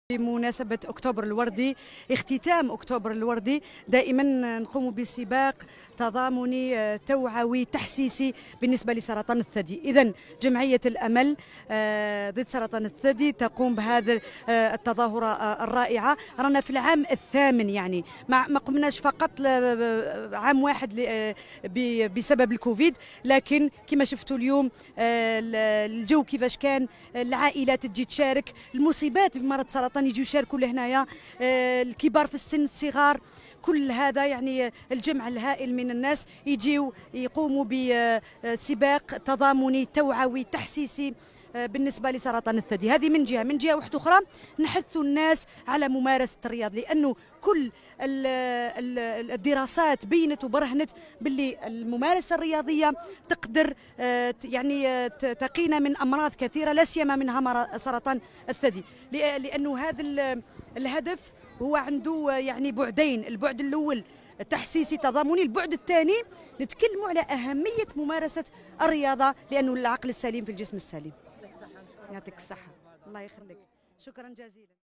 بمناسبة أكتوبر الوردي، اختتام أكتوبر الوردي دائما نقوم بسباق تضامني توعوي تحسيسي بالنسبة لسرطان الثدي. إذن جمعية الأمل ضد سرطان الثدي تقوم بهذا التظاهرة الرائعة. رانا في العام الثامن، يعني ما قمناش فقط عام واحد بسبب الكوفيد، لكن كما شفتوا اليوم الجو كيفاش كان، العائلات تجي تشارك، المصيبات بمرض سرطان يجوا يشاركوا لهنايا، الكبار في السن، الصغار، كل هذا يعني الجمع الهائل من الناس يجيوا يقوموا بسباق تضامني توعوي تحسيسي بالنسبة لسرطان الثدي. هذه من جهة واحدة أخرى نحث الناس على ممارسة الرياض، لأنه كل الدراسات بينت وبرهنت باللي الممارسة الرياضية تقدر يعني تقينا من أمراض كثيرة، لا سيما منها سرطان الثدي، لأنه هذا الهدف هو عنده يعني بعدين. البعد الأول تحسيسي تضامني، البعد الثاني نتكلموا على أهمية ممارسة الرياضة، لأنه العقل السليم في الجسم السليم. يعطيك الصحة، الله يخليك، شكرا جزيلا.